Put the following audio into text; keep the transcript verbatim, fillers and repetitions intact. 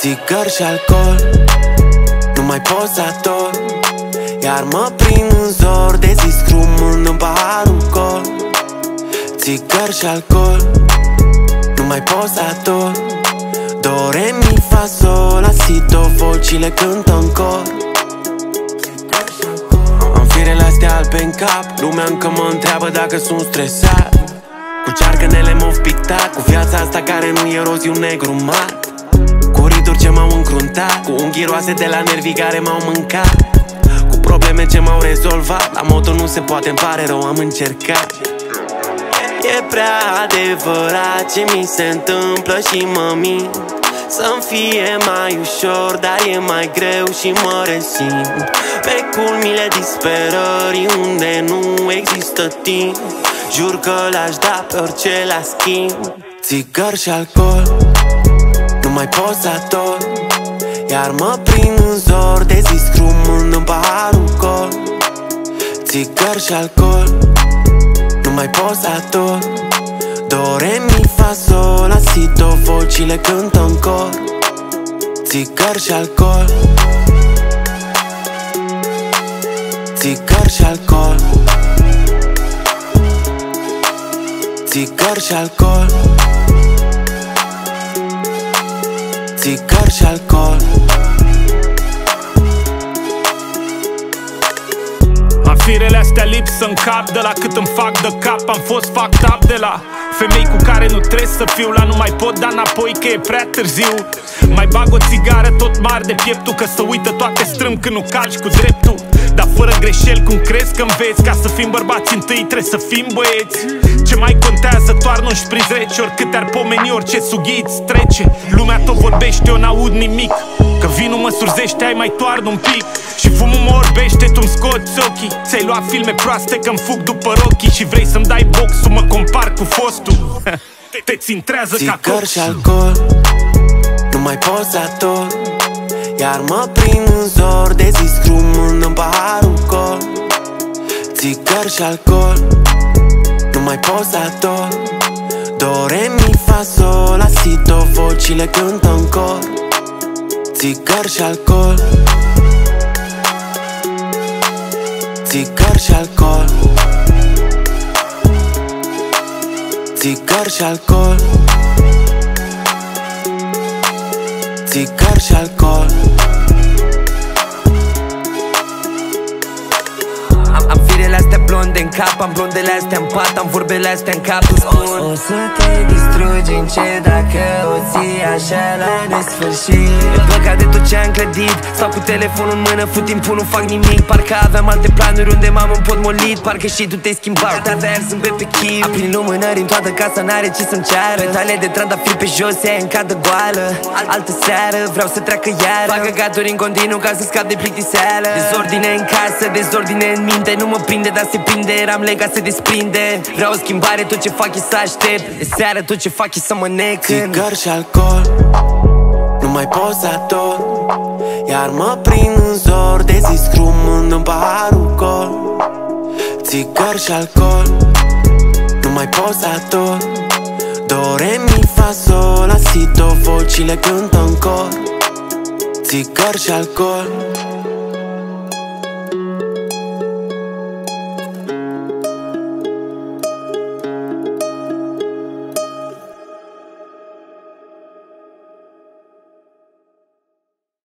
Țigări și alcool, nu mai pot să ador. Iar mă prind în zor de zi scrumând în paharul gol. Țigări și alcool, nu mai pot să ador. Do, re, mi, fa, sol, la, si, do, vocile cântă în cor. Am firele astea albe în cap, lumea încă mă întreabă dacă sunt stresat. Cu cearcănele m-au pictat, cu viața asta care nu e roz, e un negru mat. Cu rituri ce m-au încruntat, cu unghii roase de la nervii care m-au mâncat. Cu probleme ce m-au rezolvat, la motul nu se poate, îmi pare rău, am încercat. E prea adevărat ce mi se întâmplă și mă mint. Să-mi fie mai ușor, dar e mai greu și mă resimt. Pe culmile disperării unde nu există timp, jur că le-aș da pe orice la schimb. Țigări și alcool, nu mai pot să ador. Iar mă prind în zor de zi scrumând în paharul gol. Țigări și alcool, nu mai pot să ador. Do, re, mi, fa, sol, la, si, do, vocile cântă în cor. Țigări și alcool, țigări și alcool, țigări și alcool, țigări și alcool. Am firele astea lipsă în cap, de la cât îmi fac de cap. Am fost fucked up de la femei cu care nu trebuie să fiu. La nu mai pot da înapoi că e prea târziu. Mai bag o țigară tot mare de pieptul, că să uită toate strâm când nu calci cu dreptul. Dar fără greșeli, cum crezi că înveți? Ca să fim bărbați întâi trebuie să fim băieți. Ce mai contează, toarnă un șpriț rece, oricât ar pomeni, orice sughiți trece. Lumea tot vorbește, eu n-aud nimic, că vinul mă surzește, ai mai toarnă un pic. Și fumul mă orbește, tu-mi scoți ochii. Ți-ai luat filme proaste că-mi fug după rochii. Și vrei să-mi dai boxul, mă compar cu fostul. Te țintrează ca cox. Țigări și alcool, nu mai pot să ador. Iar mă prind în zor de zi scrumând în paharul gol. Țigări și alcool, nu mai pot să ador. Do, re, mi, fa, sol, la, si, do, vocile cântă în cor. Țigări și alcool, țigări și alcool, țigări și alcool, țigări și alcool. Am, am firele astea blonde în cap, am blondele astea în pat, am vorbele astea în cap, îți spun: o să te distrugi încet dacă o ții așa la nesfârșit. E păcat de tot ce am clădit, stau cu telefonul în mână, fut timpul, nu fac nimic. Parcă aveam alte planuri unde m-am împotmolit, parcă și tu te-ai schimbat. Gata, dar zâmbet pe chip, am plin lumânări în toată casa, n-are ce să-mi ceară. Petale de trandafir pe jos, ea e în cadă goală. Altă seară, vreau să treacă iară. Fac căcaturi în continuu ca să scap de plictiseală. Dezordine în casă, dezordine în minte. Nu mă prinde, dar se prinde, eram legat, se desprinde. Vreau o schimbare, tot ce fac e să aștept. De seară, tot ce fac e să mă necân. Țigări și alcool, nu mai pot să ador. Iar mă prind în zor de zi scrumând în paharul gol. Țigări și alcool, nu mai pot să ador. Do, re, mi, fa, sol, la, si, do, vocile cântă în cor. Țigări și alcool,